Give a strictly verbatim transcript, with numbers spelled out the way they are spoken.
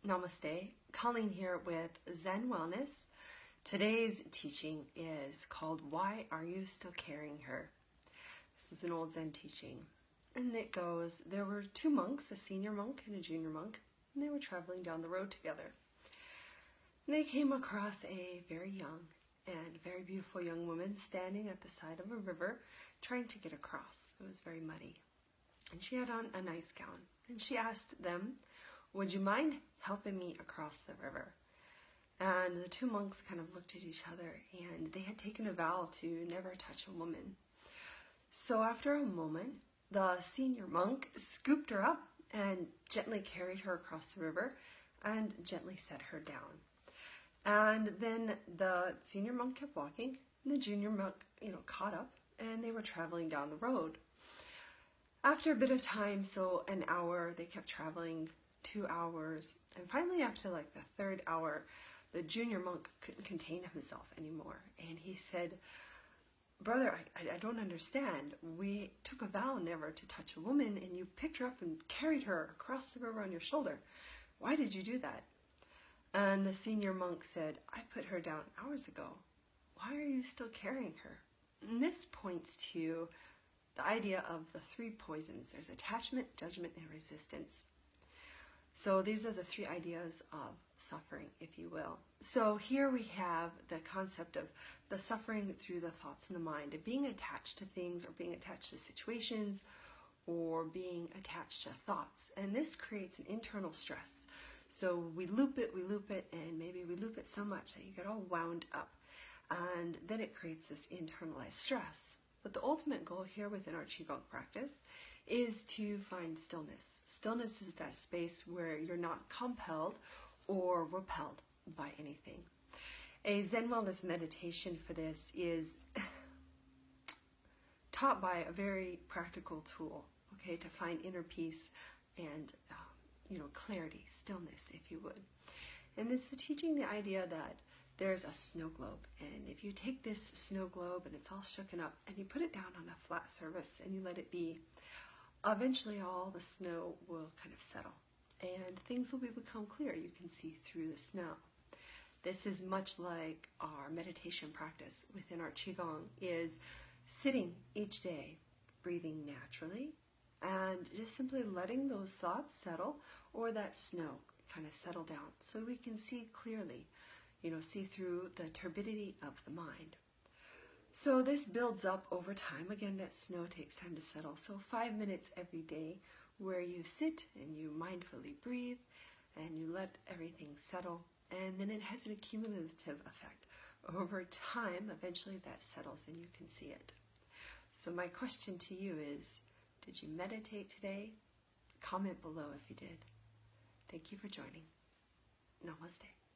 Namaste. Colleen here with Zen Wellness. Today's teaching is called Why Are You Still Carrying Her? This is an old Zen teaching. And it goes, there were two monks, a senior monk and a junior monk, and they were traveling down the road together. And they came across a very young and very beautiful young woman standing at the side of a river trying to get across. It was very muddy. And she had on a nice gown. And she asked them, would you mind helping me across the river? And the two monks kind of looked at each other, and they had taken a vow to never touch a woman. So after a moment, the senior monk scooped her up and gently carried her across the river and gently set her down. And then the senior monk kept walking, and the junior monk, you know, caught up, and they were traveling down the road. After a bit of time, so an hour, they kept traveling, two hours, and finally after like the third hour, the junior monk couldn't contain himself anymore, and he said, brother, I, I don't understand. We took a vow never to touch a woman, and you picked her up and carried her across the river on your shoulder. Why did you do that? And the senior monk said, I put her down hours ago. Why are you still carrying her? And this points to the idea of the three poisons. There's attachment, judgment, and resistance. So these are the three ideas of suffering, if you will. So here we have the concept of the suffering through the thoughts in the mind, of being attached to things or being attached to situations or being attached to thoughts. And this creates an internal stress. So we loop it, we loop it, and maybe we loop it so much that you get all wound up. And then it creates this internalized stress. But the ultimate goal here within our qigong practice is to find stillness. Stillness is that space where you're not compelled or repelled by anything. A Zen wellness meditation for this is taught by a very practical tool, okay, to find inner peace and uh, you know, clarity, stillness, if you would. And it's the teaching the idea that there's a snow globe, and if you take this snow globe and it's all shooken up and you put it down on a flat surface and you let it be, eventually all the snow will kind of settle and things will become clear. You can see through the snow. This is much like our meditation practice within our qigong, is sitting each day, breathing naturally, and just simply letting those thoughts settle, or that snow kind of settle down, so we can see clearly, you know, see through the turbidity of the mind. So this builds up over time. Again, that snow takes time to settle. So five minutes every day where you sit and you mindfully breathe and you let everything settle, and then it has an accumulative effect. Over time, eventually that settles and you can see it. So my question to you is, did you meditate today? Comment below if you did. Thank you for joining. Namaste.